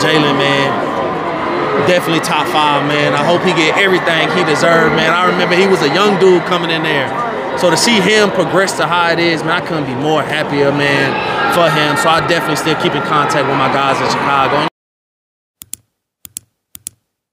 Jaylon, man, definitely top 5, man. I hope he get everything he deserved, man. I remember he was a young dude coming in there. So to see him progress to how it is, man, I couldn't be more happier, man, for him. So I definitely still keep in contact with my guys in Chicago.